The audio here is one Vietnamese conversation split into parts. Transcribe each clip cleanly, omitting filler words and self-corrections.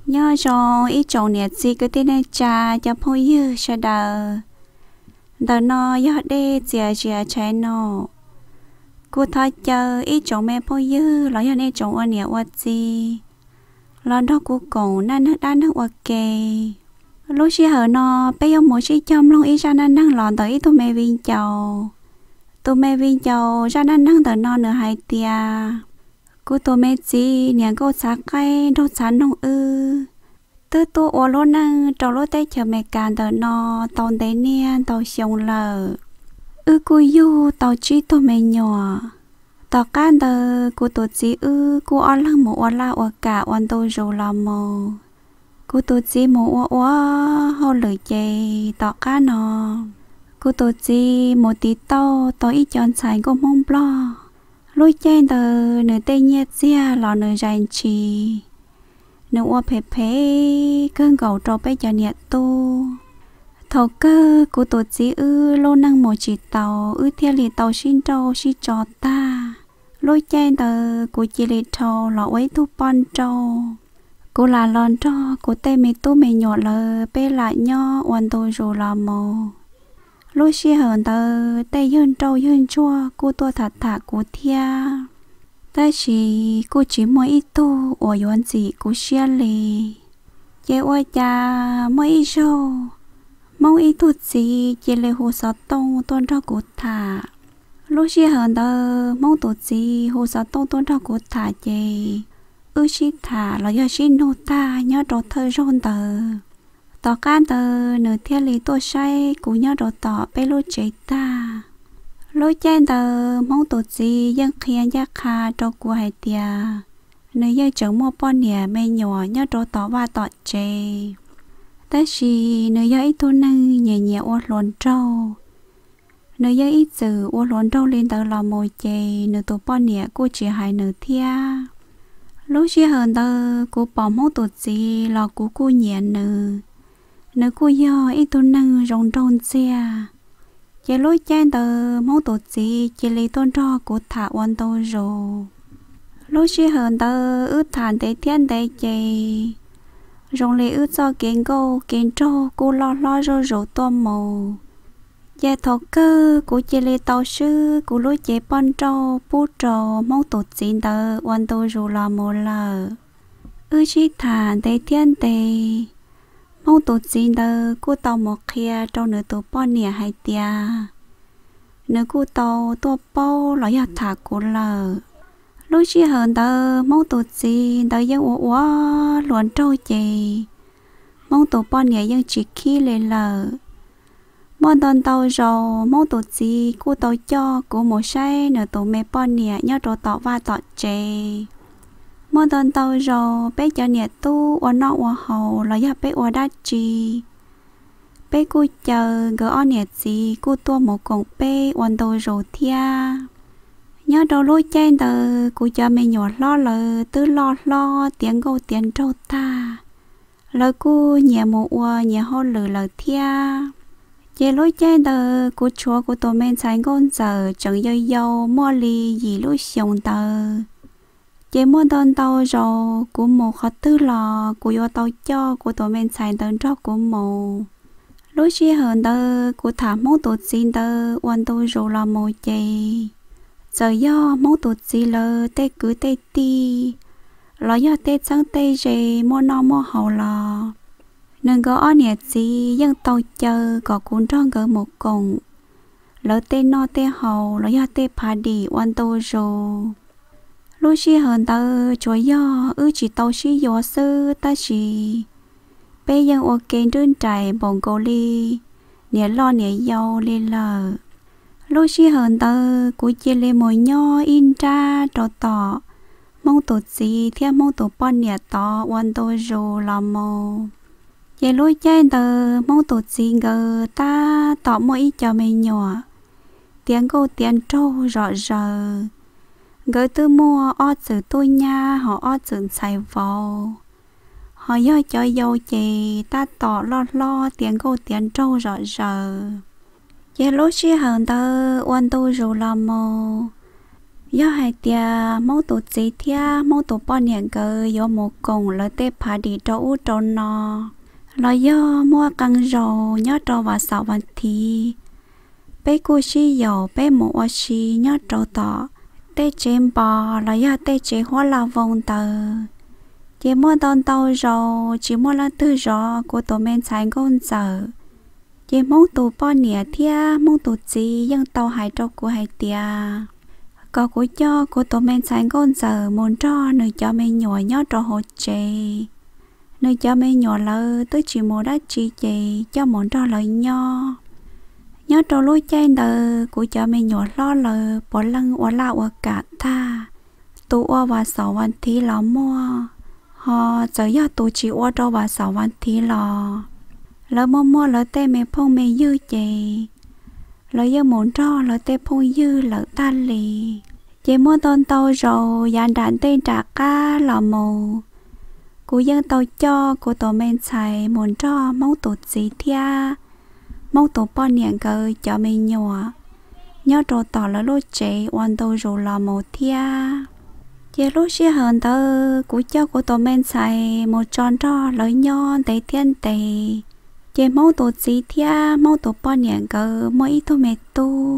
nhớ rồi ít chồng nhiệt gì cứ tên này cha cho phong yêu sẽ đờ đờ nó nhớ đi chia chia trái nó cô thấy chờ ít chồng mẹ phong yêu lo nhớ nên chồng ở nhiệt vật gì lo đó cô cổ nên đang ok lúc xí hở nó bây giờ mỗi xí chom luôn ít ra nên năng lòn tới tụi mẹ viên chầu ra nên năng tới nó nữa hai tia cô tụi mẹ gì nhà cô sáng cây đâu sáng nông ư tư tu ô lô năng trâu lô tê chờ mẹ càn tờ nó tàu tế niên tàu xong lờ ư cô yu tàu chi tụi mẹ nhỏ tàu can tờ cô tụi chị ư cô on lăng một on la ở cả on tôi rồi làm mồ cô tụi chị một hô lưỡi chè tàu cá nó cô tụi chị một tí tàu tàu ít chọn xài cô mông blo lôi chen tờ nửa tây nhét xia lò nửa rành chi nửa ô phê cơn gầu trâu bé cho nhiệt tu thầu cơ của tổ chí ư lô năng một chỉ tàu ư theo lì tàu xin trâu xin cho ta lôi chen tờ của chỉ lì trâu lọ ấy tu pon trâu cô là lon trâu của tây mê tu mê nhỏ lờ bé lại nho hoàn tôi rồi là mồ lôi xì hờn tờ tây hơn trâu hơn chua cô tua thật thà của thia ta chỉ cô chỉ mỗi ít tu ở yuan gì cô xia lì chế ôi cha mỗi ít show mong ít tu gì chế lệ hồ sơ tông tôn cho cô thả lúc xí hờn tờ mong tu gì hồ sơ tông tôn cho cô thả chế ư xí thả là do xí nô ta nhớ đồ thơ rôn tờ tỏ can tờ nửa thiên lý tôi say cũng nhớ đồ tỏ bê lô chế ta lối chen tờ mong tổ gì dân khiên giác kha cho của hai tia nơi dân chẳng mua pon nhẹ mê nhỏ nhớ đồ tỏ và tỏ chế ta chỉ nơi dân ít tu năng nhẹ nhẹ ô lồn trâu nơi dân ít từ ô lồn trâu lên tờ lò mồi chế nơi tổ pon nhẹ cô chỉ hai nửa thia lúc chỉ hơn tờ cô bỏ mong tổ gì lò của cô nhẹ nửa cô do ít tu năng rong rong xe chế lối chen tờ mong tổ gì chế lý tôn cho của thả quan tô rồi lúc chỉ hơn tờ ước thản tế thiên tế chế rong lý ước cho kiến câu kiến trâu cô lo rồi tôm màu chế thọ cơ của chế lý tàu sư của lối chế pon trâu bút trâu mong tổ gì tờ quan tô rồi là một lờ ước chỉ thản tế thiên tế mong tổ xin tờ cô tàu một kia trong nửa tổ pon nè hai tia nửa cô tàu tua bao là ya thả cô lờ lúc chỉ hơn tờ mong tổ xin tờ dân ủa luồn trâu chì mong tổ pon nè dân chỉ khi lên lờ mong tàu tàu rồi mong tổ xin cô tàu cho cô một say nửa tổ mẹ pon nè nhớ tổ tàu và tọt chì mong tàu tàu rồi bé cho nhiệt tu ở nọ ở hậu là ya bé ở đắt chi bé cô chờ gỡ on nhiệt gì cô tua một cọng bé hoàn đầu rồi thia nhớ đầu lối chen tờ cô cho mẹ nhỏ lo lờ tư lo tiếng câu tiếng trâu ta lời cô nhẹ một ua nhẹ hơn lờ thia chế lối chen tờ cô chúa cô tổ men sáng con giờ chẳng dâu mua ly gì lối xong tờ chế mua đơn tàu rồi của một khó tư lò của do tàu cho của tổ men xài đơn cho của một lúc xí hơn tờ của thả mẫu tụt xin tờ hoàn tôi rồi là một chè giờ do mẫu tụt xí lờ tê cứ tê ti lo do tê sáng tê rề mua no mua hậu lò nâng gõ nhiệt gì dân tàu chờ có cuốn tròn gỡ một cùng lỡ tê no tê hậu lo do tê phá đi hoàn tôi rồi lúc xí hơn tờ chúa do chỉ tàu xí do sư ta chỉ bây giờ ok đơn trải bồng cầu ly nhẹ lo nhẹ dâu lên lờ lúc xí hơn tờ của chia lên mồi nho in ra trò tỏ mong tổ gì theo mong tổ pon nhẹ tỏ quan tôi rồi làm mồ về lối chen tờ mong tổ gì ngờ ta tỏ mỗi cho mình nhỏ tiếng câu tiếng trâu rõ rờ gửi tư mua o chữ tôi nha họ o chữ xài vào họ do cho dâu chì ta tỏ lo tiếng câu tiếng trâu rõ rờ chế lúc xí hơn tờ quan tôi rồi làm mồ do hai tia mẫu tổ chỉ thia mẫu tổ bao nhiêu cơ do một cùng là tê phá đi cho u cho nó là do mua căng rầu nhớ cho vào sáuวันทีbé cô xí dầu bé một ô xí nhớ cho tỏ tê chém bò là do tê chế hoa là vòng tờ chỉ mua đòn tàu rầu chỉ mua là tư rò của tổ men trái con giờ chỉ mẫu tổ bao nhiêu thia mẫu tổ chỉ nhưng tàu hải trâu của hai tia có của cho của tổ men sáng con giờ muốn cho nơi cho mình nhỏ nhót cho hỗ trợ nơi cho mình nhỏ lơ tôi chỉ muốn đã chỉ chị cho muốn cho lời nho nhớ cho lối trên đời của cho mình nhỏ lo lơ bỏ lăng ở lao ở cả ta tụ ở và sáuวันthì lò mua họ giờ do tụ chỉ ở cho và sáuวันthì lò lỡ mua lỡ tê mẹ phong mẹ dư chị lỡ yêu muốn cho lỡ tê phong dư lỡ ta lì chị mua tôn tàu rồi dàn đạn tên trả cá lò mù của dân tàu cho của tổ men xài muốn cho mẫu tổ gì thia mẫu tổ bao nhiêu cơ cho mình nhỏ nhớ trò tỏ là lối chế hoàn tàu rồi lò mù thia chị lúc xưa hơn tơ của cho của tổ men xài một tròn cho lợi nho để thiên tề chị mẫu tổ gì thia mẫu tổ bao nhiêu cơ mỗi ít thôi mẹ tu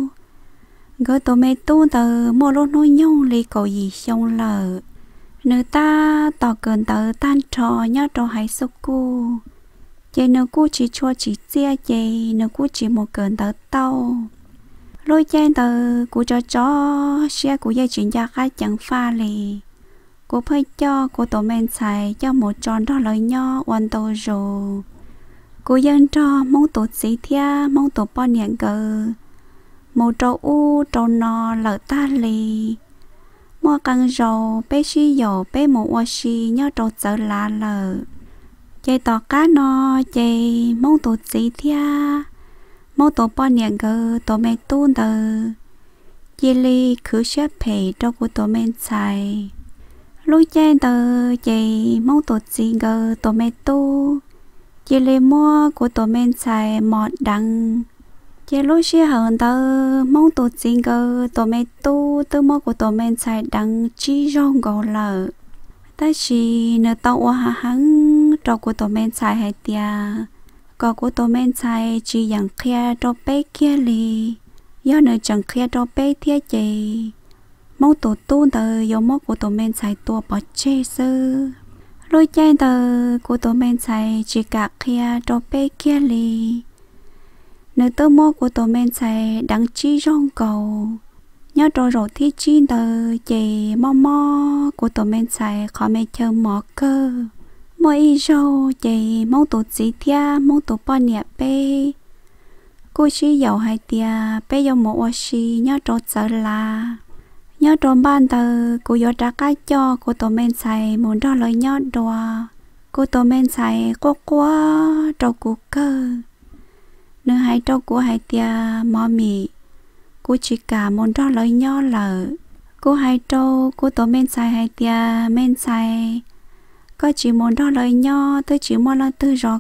gỡ tổ mẹ tu từ mua lô nuôi nhung lì cầu gì xong lờ nữ ta tỏ cơn tờ tan trò nhớ trò hay sốc cu chị nữ cu chỉ cho chỉ chia chị nữ cu chỉ một cơn tờ tàu lôi chen tờ của cho xe của dây chuyển gia khai chẳng pha lì của phải cho của tổ men xài cho một tròn đó lời nho hoàn tổ rồi của dân cho mong tổ sĩ thia mong tổ bao nhiêu cờ một trâu u trâu nò lỡ ta lì mua căng dầu bé xí dầu bé một ô xí nhớ trâu sợ lạ lờ chạy tỏ cá nò chạy mong tổ sĩ thia mong tổ bao nhiêu cơ tổ mẹ tuôn tờ chị li khử xếp phê trâu của tổ mẹ xài lối chạy tờ chạy mong tổ sĩ cơ tổ mẹ tu chị li mua của tổ mẹ xài mọt đằng chị lúc xưa hơn tớ mong tổ chính cơ tổ mẹ tu tư mô của tổ mẹ xài đăng chi rong gò lờ ta chỉ nợ tàu hoa hăng trò của tổ mẹ xài hay tia có của tổ mẹ xài chỉ dạng kia trò bé kia lì do nợ chẳng kia trò bé thiết chị mong tổ tu tờ do mô của tổ mẹ xài tua bỏ chê sư lôi chai tờ của tổ mẹ xài chỉ cả kia trò bé kia lì nơi tơ mô của tổ men xài đăng chi rong cầu nhớ trò rổ thi chi tờ chè mò của tổ men xài khó mê chờ mò cơ mò y rô chè mong tổ chỉ thia mong tổ bao nhiêu bê cô chỉ giàu hai tia bê giàu một ô xì nhớ trò sợ là nhớ trò ban tờ của gió trả cá cho của tổ men xài muốn cho lời nhớ đùa của tổ men xài quá trò của cơ nữ hai trâu của hai tia mò mì cô chỉ cả muốn cho lời nho lợ cô hai trâu của tổ men xài hai tia men xài có chỉ muốn cho lời nho tôi chỉ muốn là tư rõ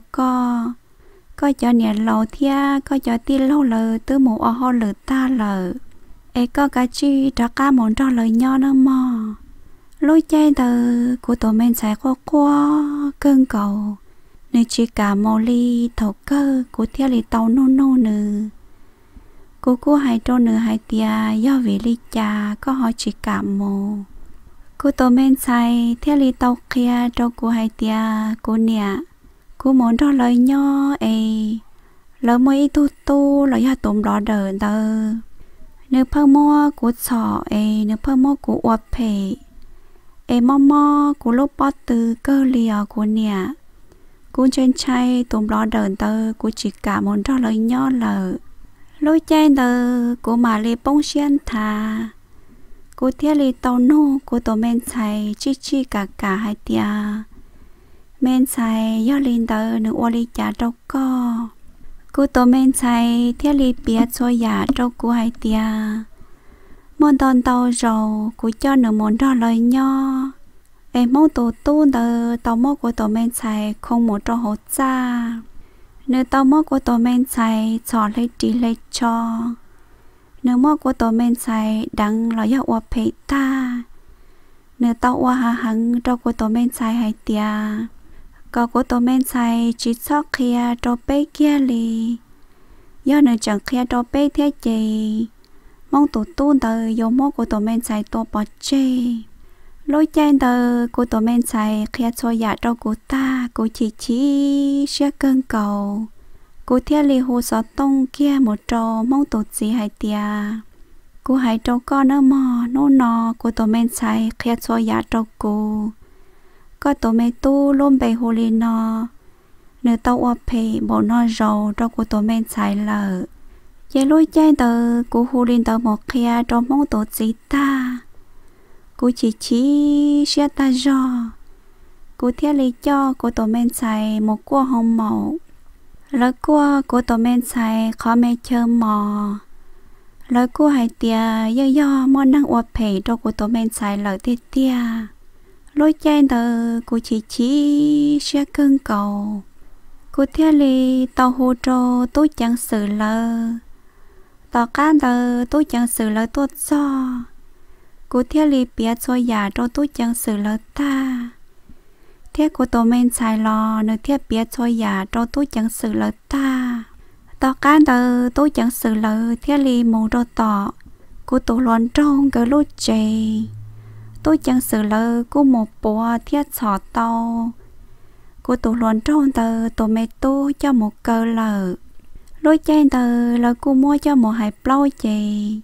có cho nhẹ lầu thia có cho ti lâu lợ tư một ô ho lợ ta lợ ấy có cả chi cho cá muốn cho lời nho nữa mò lối chơi tờ của tổ men xài quá cơn cầu nơi chỉ cả mò ly thầu cơ của theo lì tàu nô nữ cô hai trâu nữ hai tia do vì ly cha có hỏi chỉ cả mò cô tổ men xài theo lì tàu kia trâu cô hai tia cô nè cô muốn cho lời nho ấy lỡ mới tu là do tụm đỏ đờ tờ nếu phơ mua của sọ ấy nếu phơ mua của uất phê ấy mò của lúc bó từ cơ liều của nè cô trên chay tụm đỏ đờn tờ cô chỉ cả muốn cho lời nho lờ lối chay tờ cô mà lì bông xiên thà cô thiết lì tàu nô cô tổ men xài chi cả hai tia men xài do linh tờ nữ ô lì chả trâu co cô tổ men xài thiết lì bia xôi giả trâu cô hai tia môn đòn tàu rầu cô cho nữ muốn cho lời nho em mong tổ tu tờ tàu mô của tổ men xài không một trò hốt ra nơi tàu mô của tổ men xài xỏ lấy trí lấy cho nếu mà của tổ men xài đắng là do ua phê ta nếu tao ua hà hằng cho của tổ men xài hay tia có của tổ men xài chỉ sót kia cho bé kia li do nếu chẳng kia cho bé thế gì mong tụ tuôn tờ do mô của tổ men xài tổ bỏ chê lối chen tờ của tổ men xài kia cho dạ cho của ta của chỉ sẽ cơn cầu cô theo li hồ sọ tông kia một trò mong tụt gì hay tia cô hãy trâu con ở mò nô nò cô tổ men xài khét xua giá trâu cô có tổ mê tu luôn bày hồ li nò nếu tao ua phê bộ nò rầu cho cô tổ men xài lợ chế lối chai tờ cô hồ li tờ một kia cho mong tụt gì ta cô chỉ sẽ ta rò cô theo li cho cô tổ men xài một cua hồng màu lời của tổ men xài khó mê chơ mò lời của hai tia do món năng uất phê cho của tổ men xài lời tia lối chen tờ của chỉ sẽ cưng cầu của theo li tàu hồ trô tôi chẳng xử lờ tàu cá tờ tôi chẳng xử lờ tốt do của theo li biết cho giả cho tôi chẳng xử lờ ta thiết của tổ men xài lò nơi thiết biết cho giả cho tôi chẳng xử lỡ ta tao cá tờ tôi chẳng xử lỡ thiết li mù đô tọ của tổ loạn trong cái lốt chè tôi chẳng xử lỡ của một bộ thiết sọ tàu của tổ loạn trong tờ tổ mẹ tôi cho một cơ lỡ lối chen tờ lỡ của mua cho một hai plau chè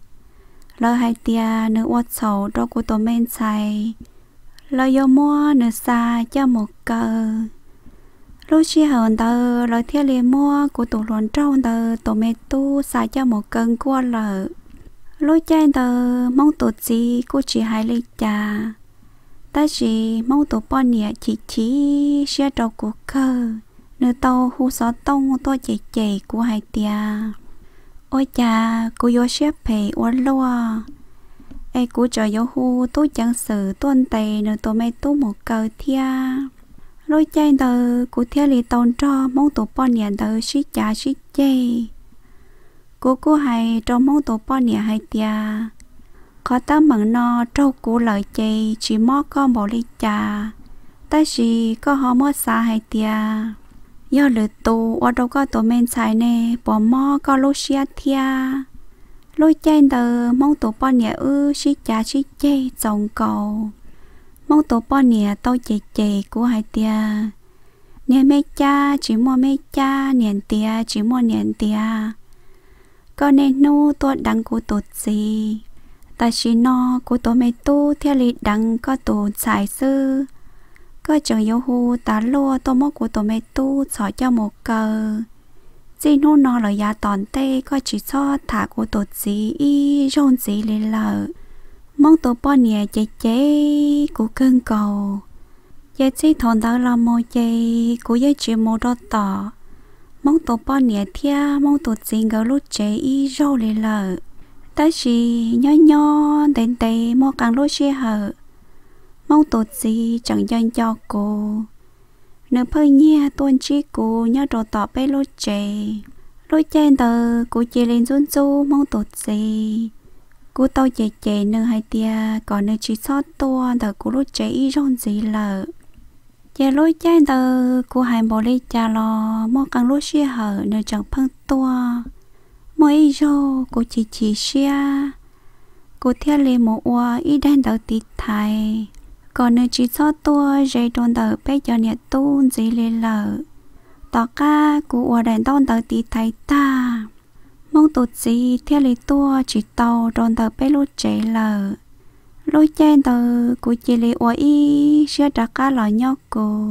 lỡ hai tia nữ uất sầu cho của tổ men xài lời do mua nửa xa cho một cờ lúc xí hờn tờ lời thiết liền mua của tụ luận trong tờ tổ mẹ tu xài cho một cân qua lợ lúc chen tờ mong tụt gì cô chỉ hai ly trà ta chỉ mong tụ bọn nhẹ chỉ xe trâu của cơ nửa tàu hú xó tông tôi chạy của hai tia ôi cha cô vô xếp phê uốn lua ai cú chờ yêu hu tôi chẳng xử tuân tây nơi tôi mấy tu một cờ thia lối chơi tờ cú thia li tôn cho mong tổ bọn nhà tờ xí chả xí chê cú hay cho mong tổ bọn nhà hay tia có ta mặn no trâu cú lợi chê chỉ mò con bỏ ly trà ta chỉ có họ mò xa hay tia do lửa tù ở đâu có tổ men xài nè bỏ mò có lô xia thia lối chen tờ mong tổ bọn nhà xí chả xí chê dòng cầu mong tổ bọn nhà tao chê của hai tia nè mê cha chỉ mua mê cha nền tia chỉ mua nền tia con nên nu tôi đăng của tổ gì ta chỉ no của tổ mê tu theo lý đăng có tổ xài sư có chẳng yêu hu ta lua tôi mong của tổ mê tu xỏ cho một cờ chỉ nô nó là giá tòn tê có chỉ cho thả của tổ gì y rôn gì lên lợ mong tổ bọn nhẹ chế của cơn cầu chế chỉ thòn đó là mô chế của giới chỉ mô đô tỏ mong tổ bọn nhẹ thia mong tổ gì ngờ lúc chế y rô lên lợ ta chỉ nhỏ đến tê mô càng lúc xe hở mong tổ gì chẳng dân cho cô nếu phơi nhia tuôn chi cô nhớ đồ tỏ bé lối chè lối chen tờ cô chè lên run du mong tụt gì cô tao chè nơi hai tia còn nơi chỉ sót tua tờ cô lối chè y rong gì lợ chè lối chen tờ cô hai bỏ lấy trà lò mò càng lối xia hở nơi chẳng phăng tua mò y rô cô chỉ xia cô theo lên một oa y đen tờ tít thai còn nơi chỉ cho tôi dây tròn tờ bé cho nhiệt tu gì lên lợ tỏ ca của đèn tôn tờ tí thấy ta mong tụt gì theo lý tua chỉ tàu tròn tờ bé lút chạy lợ lối chen tờ của chị lý ua y xưa trả cá lò nhóc cô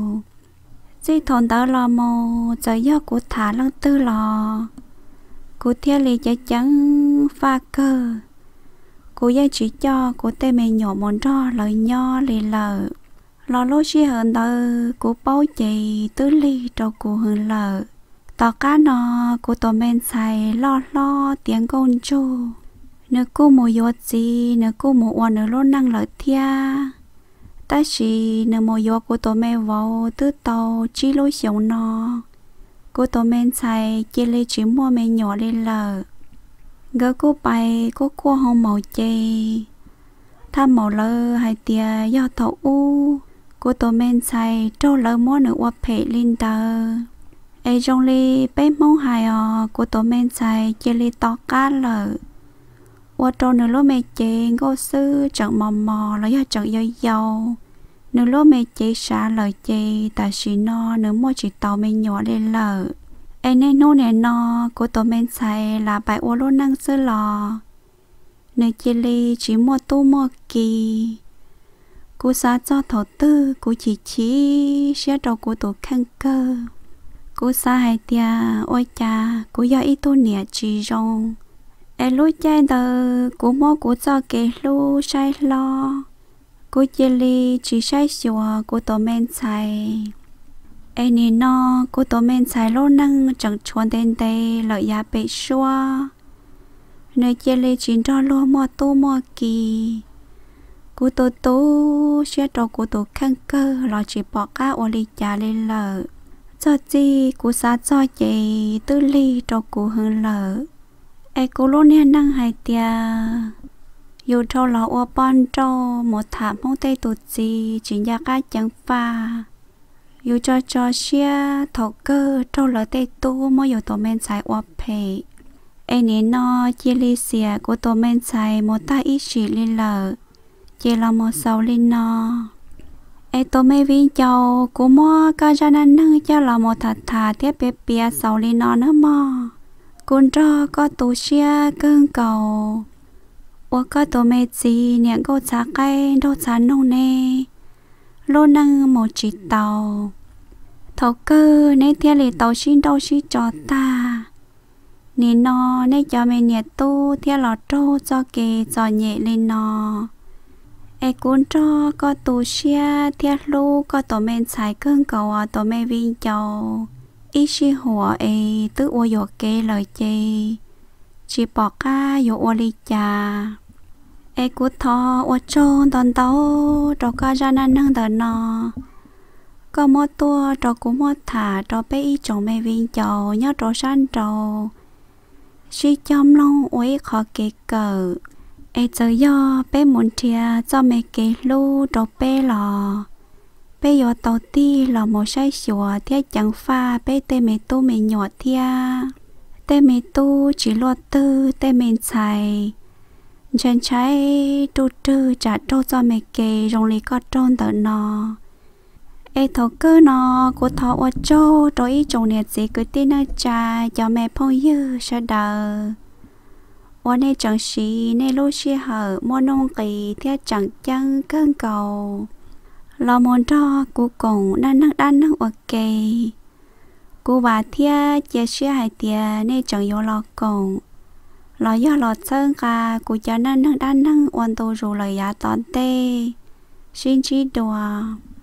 dì thôn tờ lò mồ giờ do của thả lăng tư lò của theo lý chạy trắng pha cơ cô dây chỉ cho cô tê mẹ nhỏ món ro lời nho lì lợ lò lô xí hơn tờ cô bao chị tứ ly cho cô hơn lợ tỏ cá nọ cô tổ men xài lo tiếng con chô nếu cô mùa yuột gì nếu cô mùa oan nếu lô năng lợi thia ta chỉ nếu mùa yuột cô tổ mẹ vào tứ tàu chỉ lối sống nọ cô tổ men xài chỉ lì chỉ mua mẹ nhỏ lì lợ gỡ cô bay cô cua hông màu chê tham màu lơ hai tia do thầu u cô tổ men xài trâu lơ mua nữ qua phê linh tờ ai trong ly bé mong hài cô tổ men xài chê ly to cá lợ qua trâu nữ lô mê chê ngô sư chẳng mò mò là do chẳng dâu dâu nữ lô mê chê xa lời chê ta xì no nữ mua chỉ tàu mê nhỏ lên lợ ai nên nô nè no cô tổ men xài là bài ô lô năng sư lò nơi chê ly chỉ mua tu mua kỳ cô xa cho thổ tư cô chỉ xe đầu cô tổ khăn cơ cô xa hai tia ôi cha cô do ít tu nè chỉ rong ai lối chạy tờ cô mua cô cho kê lu sai lo cô chê ly chỉ sai xùa cô tổ men xài ai nè no cô tổ men xài lô năng chẳng chuan tên tê lợi giá bệ xua nơi chê ly chỉ cho lúa mua tu mua kỳ cô tổ tú xe trâu cô tổ khăn cơ lo chỉ bỏ cá ô ly trà lên lợ cho chi cô xa cho chị tư ly trâu cô hơn lợ ai cô luôn nè năng hai tia dù trâu lọ ô bon trâu một thảm không tê tụt gì chỉ ra cá chẳng pha dù cho xe thổ cơ trâu lỡ tê tu mỗi dù tổ men xài ô phê ai nè no chia ly xìa của tổ men xài một ta ít chỉ lên lợ chỉ là một sầu lên no ai tổ men viên châu của mua cá ra năng năng cho là một thà tiếp bẹp bia sầu lên no nữa mò cuốn cho có tủ xia cơn cầu và có tổ men gì nhẹ cô trả cây đâu trả nông nè lô năng một chỉ tàu thầu cơ nên theo lệ tàu xin đâu xin cho ta nè nó nè cho mẹ nhẹ tu theo lọt trâu cho kê cho nhẹ lên nó ai cuốn cho có tu xia theo lu có tổ men xài cơn cầu tổ men viên châu ít xí hùa ai tứ ô dọ kê lời chê chỉ bỏ ca dọ ô ly trà ai cút thọ ô trâu tòn tàu trâu ca ra năng năng tờ nó có mua tua trâu cũng mua thả trâu bé ít chồng mẹ viên châu nhớ trâu san trâu suy chom long ôi khó kể cờ ai giờ do bé muốn chia cho mẹ kể lu đồ bé lò bé yo tàu ti lò một sai sủa thế chẳng pha bé tê mẹ tu mẹ nhỏ thia tê mẹ tu chỉ lo tư tê mẹ xài chân trái tu trư trả trâu cho mẹ kể rong lì có trôn tờ nò ai thầu cơ nó của thọ ở châu rồi chồng nhiệt gì cứ tin nó cha cho mẹ phong dư sẽ đờ ở đây chẳng xí nên lúc xí hở mua nông kỳ theo chẳng chân cơn cầu lo muốn cho cô cùng đang ok cô bà thia chia sẻ hai tia nên chẳng vô lo cùng lo do lo sơn cả cô cho đang ôn tu rồi lời giá tón tê xin chỉ đùa